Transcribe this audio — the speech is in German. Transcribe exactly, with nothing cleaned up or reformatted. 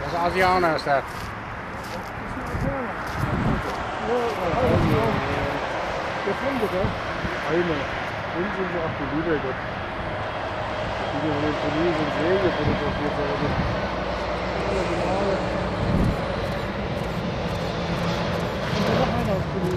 ist Asianer, ist der. Der Fremde, gell? Einer. Und sind so, ach du lieber Gott. Die wir von den Turnieren sind Säge fotografiert worden. Ja, genau. Und dann noch einer aus Tunesien.